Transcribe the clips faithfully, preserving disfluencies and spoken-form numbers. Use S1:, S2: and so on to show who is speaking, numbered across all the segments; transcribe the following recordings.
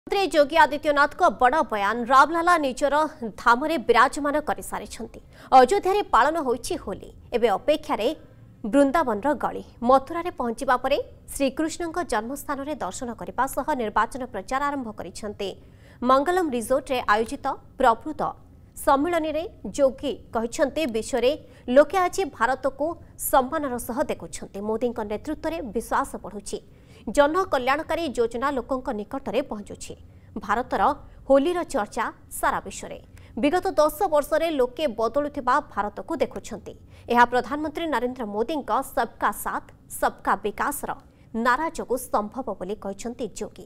S1: मुख्यमंत्री योगी आदित्यनाथ को बड़ बयान रामलला निजर धाम विराजमान कर सारी अयोध्या पालन होइछि होली एवं अपेक्षा वृंदावन गली मथुरा पहुंचवा पर श्रीकृष्ण जन्मस्थान में दर्शन करने निर्वाचन प्रचार आरंभ कर मंगलम रिजोर्ट रे आयोजित प्रभृत सम्मेलन में योगी कहते विश्व में लोके आज भारत को सम्मानर सह देखुंट मोदी नेतृत्व में विश्वास बढ़ुछि जन कल्याणकारी योजना लोकों निकट में पहुंचुछि भारतर होलीर चर्चा सारा विश्व में विगत दस वर्ष में लोके बदलुथिबा भारत को देखुछंती यह प्रधानमंत्री नरेंद्र मोदी का सबका साथ सबका विकास नारा जोगु संभव बोली कहछंती योगी।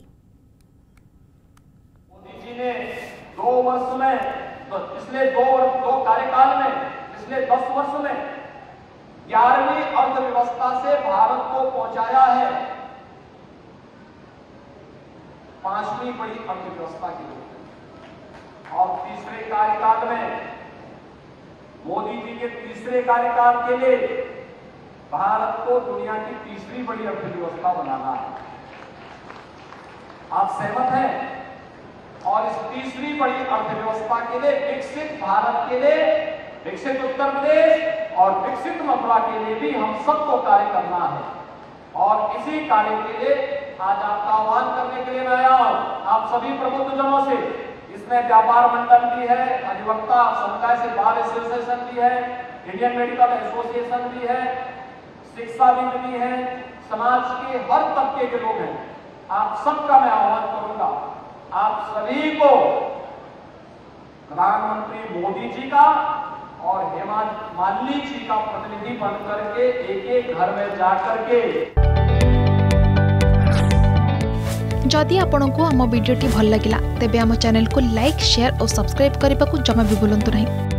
S2: मोदी जी ने दो वर्ष में तो पिछले दो दो कार्यकाल में पिछले दस वर्ष में ग्यारहवीं अर्थव्यवस्था से भारत को पहुंचाया है पांचवी बड़ी अर्थव्यवस्था की रूप में। और तीसरे कार्यकाल में मोदी जी के तीसरे कार्यकाल के लिए भारत को दुनिया की तीसरी बड़ी अर्थव्यवस्था बनाना है। आप सहमत हैं? और इस तीसरी बड़ी अर्थव्यवस्था के लिए विकसित भारत के लिए विकसित उत्तर प्रदेश और विकसित मथुरा के लिए भी हम सबको कार्य करना है। और इसी कार्य के लिए आज आपका आह्वान करने के लिए मैं आया हूं आप सभी प्रबुद्ध जनों से। इसमें व्यापार मंडल भी है, अधिवक्ता समुदाय से बार एसोसिएशन भी है, इंडियन मेडिकल एसोसिएशन भी है, शिक्षाविद भी है, समाज के हर तबके के लोग हैं। आप सबका मैं आह्वान करूंगा आप सभी को प्रधानमंत्री मोदी जी का और हेमा मालिनी जी का प्रतिनिधि बन करके एक एक घर में जाकर के।
S3: जदि आपंक आम भिडी भल लगा तेब आम चैनल को लाइक शेयर और सब्सक्राइब करने को जमा भी भूलु नहीं।